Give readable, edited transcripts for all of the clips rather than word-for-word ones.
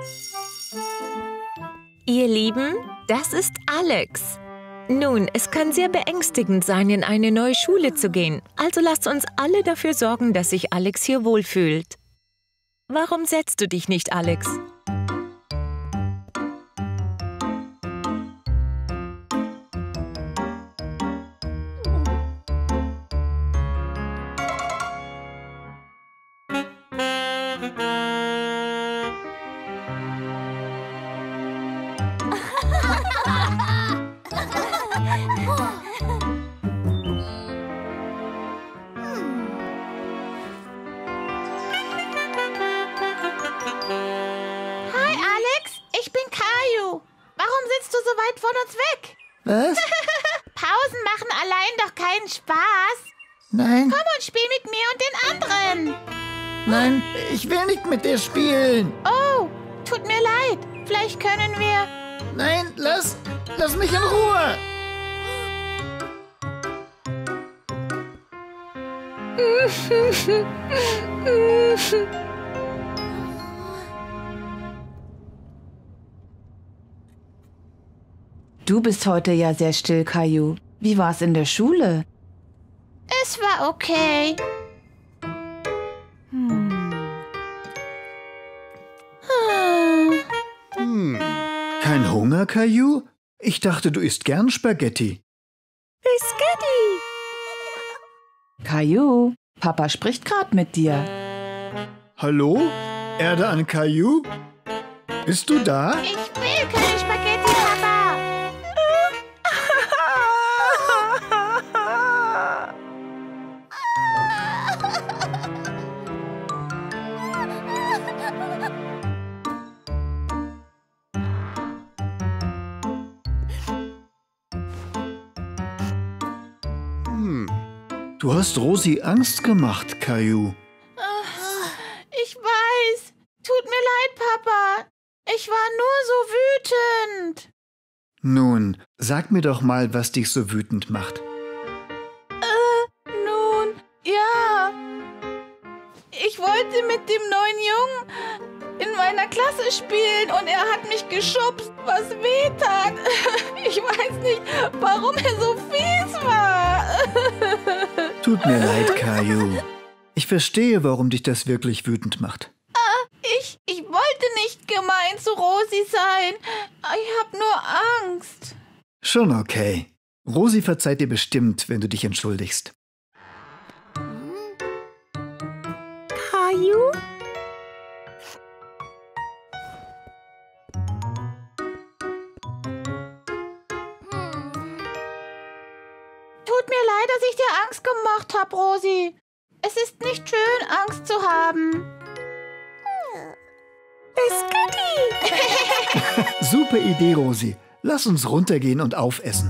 Ihr Lieben, das ist Alex. Nun, es kann sehr beängstigend sein, in eine neue Schule zu gehen. Also lasst uns alle dafür sorgen, dass sich Alex hier wohlfühlt. Warum setzt du dich nicht, Alex? Von uns weg. Was? Pausen machen allein doch keinen Spaß. Nein. Komm und spiel mit mir und den anderen. Nein, ich will nicht mit dir spielen. Oh, tut mir leid. Vielleicht können wir... Nein, lass mich in Ruhe. Du bist heute ja sehr still, Caillou. Wie war's in der Schule? Es war okay. Kein Hunger, Caillou? Ich dachte, du isst gern Spaghetti. Biscotti! Caillou, Papa spricht gerade mit dir. Hallo? Erde an Caillou? Bist du da? Ich will keine Spaghetti, Papa. Du hast Rosi Angst gemacht, Caillou. Ich weiß. Tut mir leid, Papa. Ich war nur so wütend. Nun, sag mir doch mal, was dich so wütend macht. Nun, ja. Ich wollte mit dem neuen Jungen in meiner Klasse spielen und er hat mich geschubst, was weh tat. Ich weiß nicht, warum er so fies war. Tut mir leid, Caillou. Ich verstehe, warum dich das wirklich wütend macht. Ich wollte nicht gemein zu Rosi sein. Ich hab nur Angst. Schon okay. Rosi verzeiht dir bestimmt, wenn du dich entschuldigst. Caillou? Tut mir leid, dass ich dir Angst gemacht habe, Rosi. Es ist nicht schön, Angst zu haben. Biscotti! Super Idee, Rosi. Lass uns runtergehen und aufessen.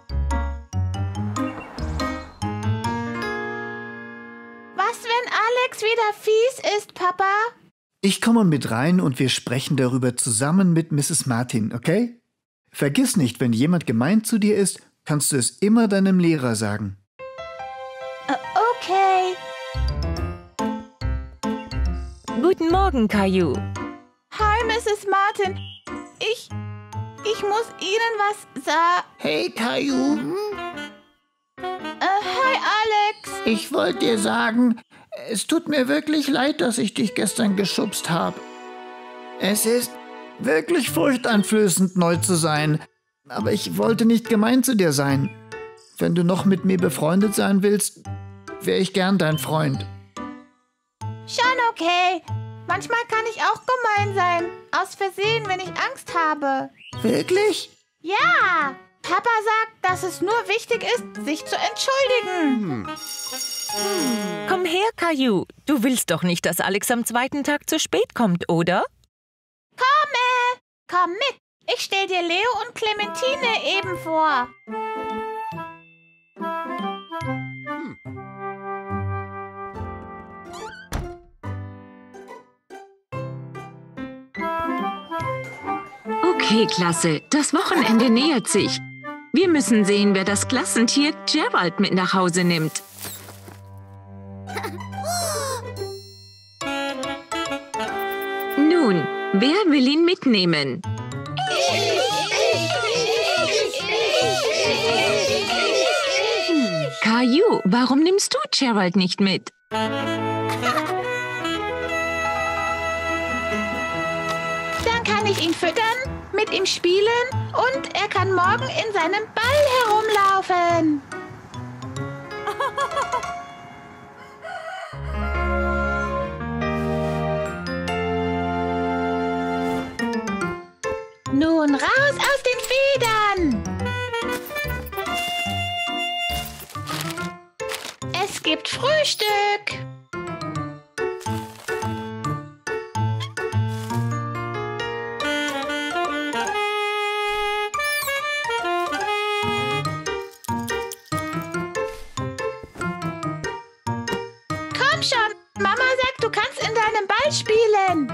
Was, wenn Alex wieder fies ist, Papa? Ich komme mit rein und wir sprechen darüber zusammen mit Mrs. Martin, okay? Vergiss nicht, wenn jemand gemein zu dir ist, kannst du es immer deinem Lehrer sagen. Okay. Guten Morgen, Caillou. Hi, Mrs. Martin. Ich muss Ihnen was sagen. Hey, Caillou. Hi, Alex. Ich wollte dir sagen, es tut mir wirklich leid, dass ich dich gestern geschubst habe. Es ist wirklich furchteinflößend, neu zu sein. Aber ich wollte nicht gemein zu dir sein. Wenn du noch mit mir befreundet sein willst, wäre ich gern dein Freund. Schon okay. Manchmal kann ich auch gemein sein. Aus Versehen, wenn ich Angst habe. Wirklich? Ja. Papa sagt, dass es nur wichtig ist, sich zu entschuldigen. Komm her, Caillou. Du willst doch nicht, dass Alex am zweiten Tag zu spät kommt, oder? Komm mit. Ich stell dir Leo und Clementine eben vor. Okay, Klasse, das Wochenende nähert sich. Wir müssen sehen, wer das Klassentier Gerald mit nach Hause nimmt. Nun, Wer will ihn mitnehmen? Caillou, warum nimmst du Gerald nicht mit? Dann kann ich ihn füttern, mit ihm spielen und er kann morgen in seinem Ball herumlaufen. Nun raus aus den Federn! Es gibt Frühstück! Komm schon! Mama sagt, du kannst in deinem Ball spielen!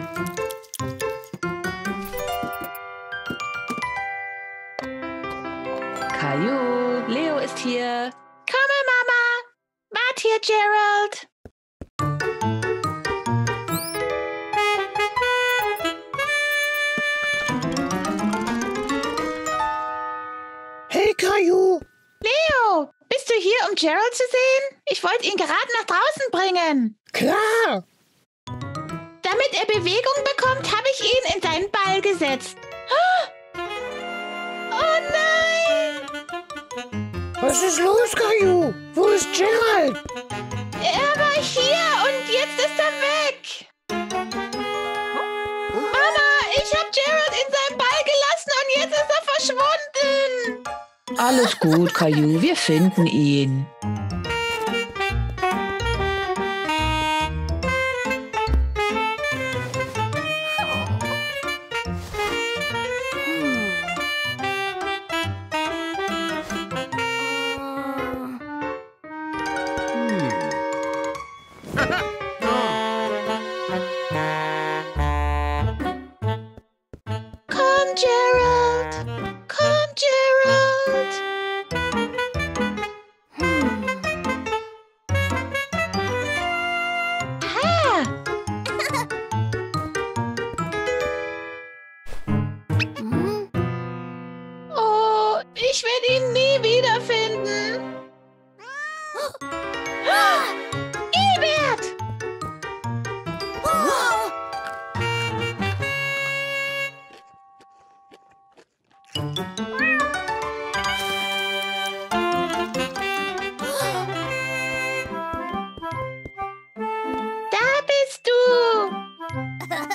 Caillou, Leo ist hier. Komme, Mama! Wart hier, Gerald! Hey, Caillou! Leo, bist du hier, um Gerald zu sehen? Ich wollte ihn gerade nach draußen bringen. Klar! Damit er Bewegung bekommt, habe ich ihn in deinen Ball gesetzt. Oh nein! Was ist los, Caillou? Wo ist Gerald? Er war hier und jetzt ist er weg. Mama, ich habe Gerald in seinem Ball gelassen und jetzt ist er verschwunden. Alles gut, Caillou, wir finden ihn. Komm, Gerald. Komm, Gerald. Ah. Oh, ich werde ihn nie wiederfinden. Ebert! Da bist du!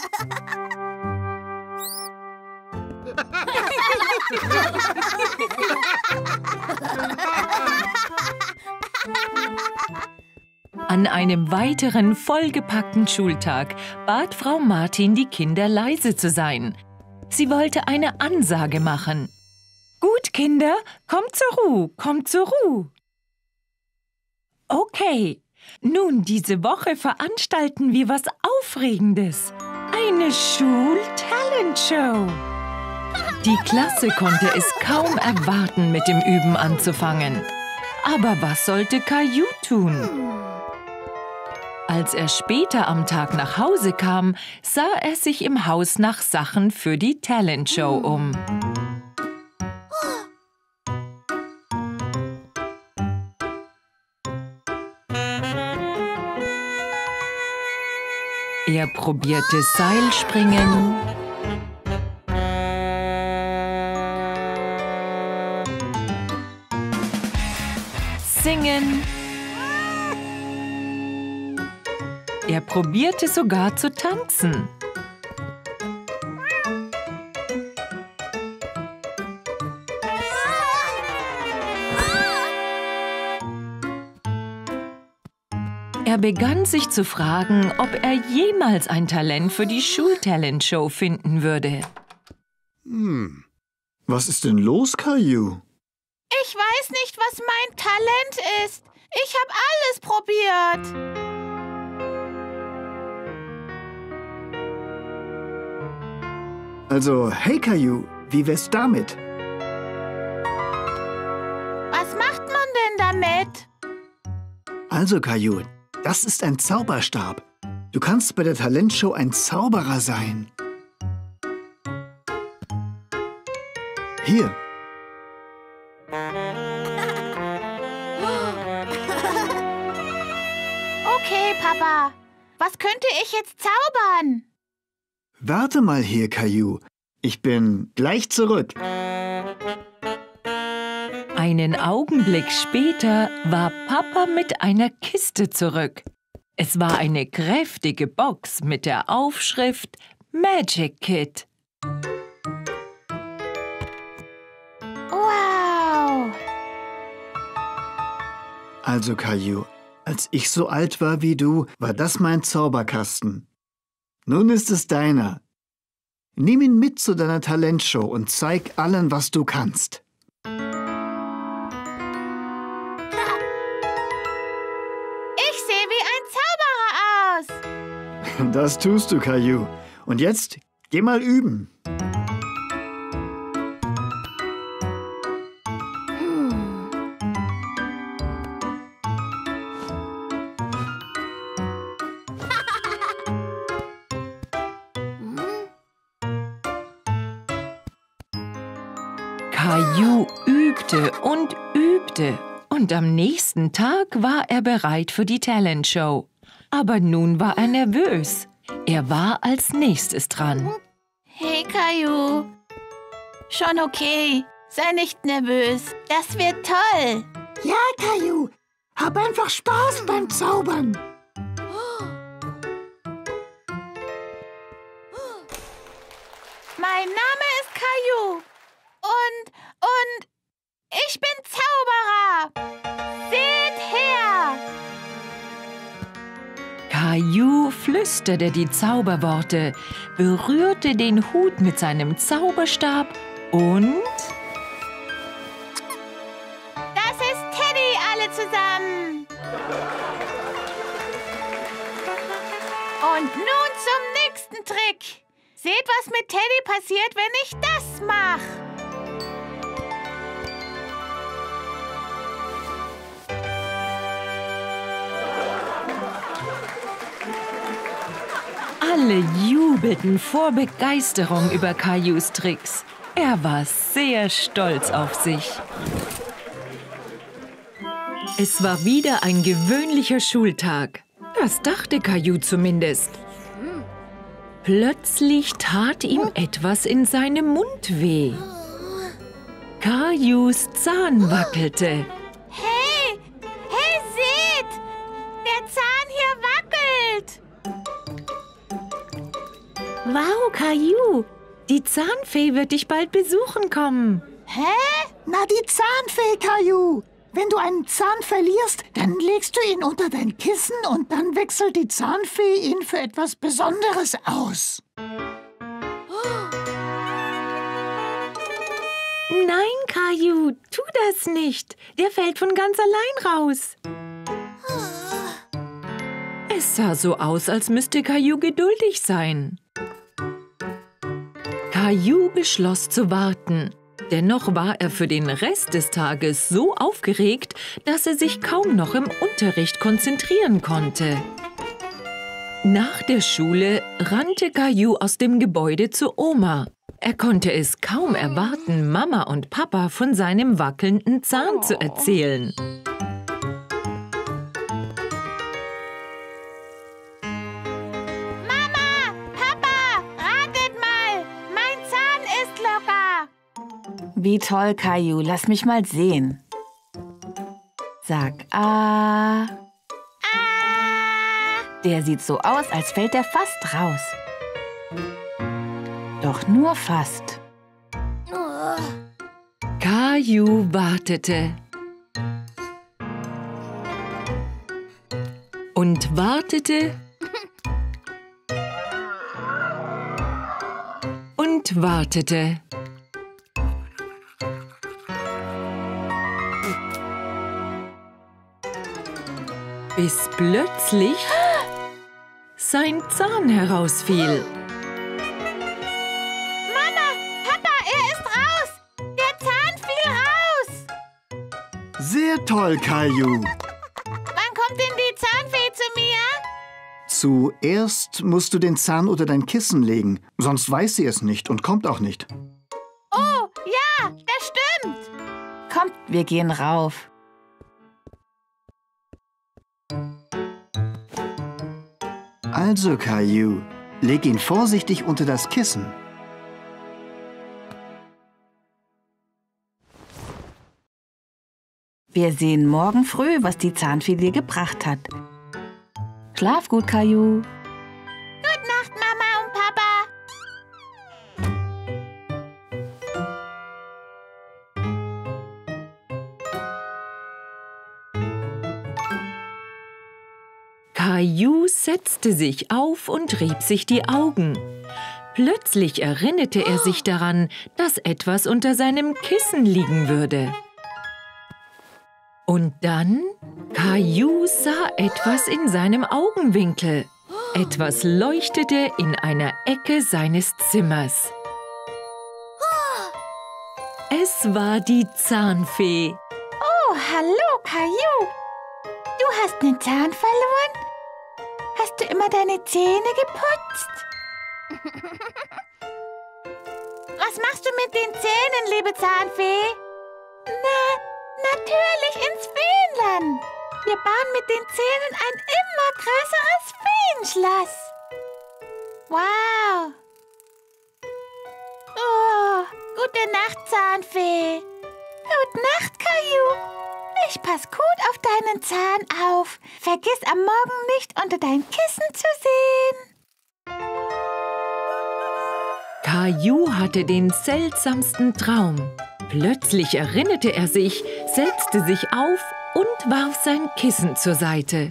An einem weiteren vollgepackten Schultag bat Frau Martin die Kinder, leise zu sein. Sie wollte eine Ansage machen. Gut, Kinder, kommt zur Ruhe, kommt zur Ruhe. Okay, nun, diese Woche veranstalten wir was Aufregendes. Eine Schul-Talent-Show. Die Klasse konnte es kaum erwarten, mit dem Üben anzufangen. Aber was sollte Caillou tun? Als er später am Tag nach Hause kam, sah er sich im Haus nach Sachen für die Talentshow um. Er probierte Seilspringen, Singen. Er probierte sogar zu tanzen. Er begann sich zu fragen, ob er jemals ein Talent für die Schultalentshow finden würde. Was ist denn los, Caillou? Ich weiß nicht, was mein Talent ist. Ich habe alles probiert. Also, hey, Caillou, wie wär's damit? Was macht man denn damit? Also, Caillou, das ist ein Zauberstab. Du kannst bei der Talentshow ein Zauberer sein. Hier. Okay, Papa. Was könnte ich jetzt zaubern? Warte mal hier, Caillou. Ich bin gleich zurück. Einen Augenblick später war Papa mit einer Kiste zurück. Es war eine kräftige Box mit der Aufschrift Magic Kit. Wow! Also, Caillou, als ich so alt war wie du, war das mein Zauberkasten. Nun ist es deiner. Nimm ihn mit zu deiner Talentshow und zeig allen, was du kannst. Ich sehe wie ein Zauberer aus. Das tust du, Caillou. Und jetzt, geh mal üben. Caillou übte und am nächsten Tag war er bereit für die Talentshow. Aber nun war er nervös. Er war als nächstes dran. Hey, Caillou. Schon okay. Sei nicht nervös. Das wird toll. Ja, Caillou, hab einfach Spaß beim Zaubern. Mein Name ist Caillou. Und ich bin Zauberer. Seht her. Caillou flüsterte die Zauberworte, berührte den Hut mit seinem Zauberstab und... Das ist Teddy, alle zusammen. Und nun zum nächsten Trick. Seht, was mit Teddy passiert, wenn ich das mache. Alle jubelten vor Begeisterung über Caillous Tricks. Er war sehr stolz auf sich. Es war wieder ein gewöhnlicher Schultag. Das dachte Caillou zumindest. Plötzlich tat ihm etwas in seinem Mund weh. Caillous Zahn wackelte. Hey, seht! Der Zahn hier wackelt. Wow, Caillou, die Zahnfee wird dich bald besuchen kommen. Hä? Na, die Zahnfee, Caillou. Wenn du einen Zahn verlierst, dann legst du ihn unter dein Kissen und dann wechselt die Zahnfee ihn für etwas Besonderes aus. Nein, Caillou, tu das nicht. Der fällt von ganz allein raus. Es sah so aus, als müsste Caillou geduldig sein. Caillou beschloss zu warten. Dennoch war er für den Rest des Tages so aufgeregt, dass er sich kaum noch im Unterricht konzentrieren konnte. Nach der Schule rannte Caillou aus dem Gebäude zu Oma. Er konnte es kaum erwarten, Mama und Papa von seinem wackelnden Zahn zu erzählen. Mama, Papa, ratet mal. Mein Zahn ist locker. Wie toll, Caillou. Lass mich mal sehen. Sag ah. Der sieht so aus, als fällt er fast raus. Doch nur fast. Caillou wartete. Und wartete. Und wartete. Bis plötzlich sein Zahn herausfiel. Mama, Papa, er ist raus. Der Zahn fiel raus. Sehr toll, Caillou. Wann kommt denn die Zahnfee zu mir? Zuerst musst du den Zahn unter dein Kissen legen, sonst weiß sie es nicht und kommt auch nicht. Oh, ja, Kommt, wir gehen rauf. Also, Caillou, leg ihn vorsichtig unter das Kissen. Wir sehen morgen früh, was die Zahnfee dir gebracht hat. Schlaf gut, Caillou. Gute Nacht, Mama und Papa. Caillou setzte sich auf und rieb sich die Augen. Plötzlich erinnerte er sich daran, dass etwas unter seinem Kissen liegen würde. Und dann, Caillou sah etwas in seinem Augenwinkel. Etwas leuchtete in einer Ecke seines Zimmers. Es war die Zahnfee. Oh, hallo, Caillou. Du hast einen Zahn verloren? Hast du immer deine Zähne geputzt? Was machst du mit den Zähnen, liebe Zahnfee? Natürlich ins Feenland. Wir bauen mit den Zähnen ein immer größeres Feenschloss. Wow. Oh, gute Nacht, Zahnfee. Gute Nacht, Caillou. Ich pass gut auf deinen Zahn auf. Vergiss am Morgen nicht, unter dein Kissen zu sehen. Caillou hatte den seltsamsten Traum. Plötzlich erinnerte er sich, setzte sich auf und warf sein Kissen zur Seite.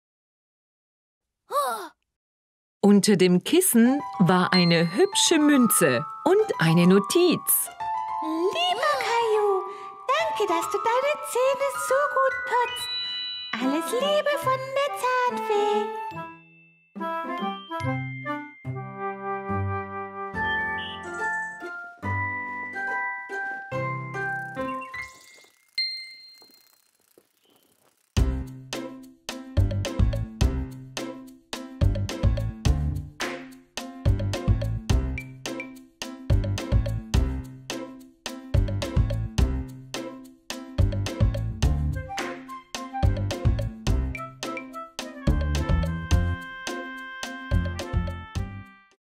Unter dem Kissen war eine hübsche Münze und eine Notiz. Lieber Caillou, danke, dass du deine Zähne so gut putzt. Alles Liebe von der Zahnfee.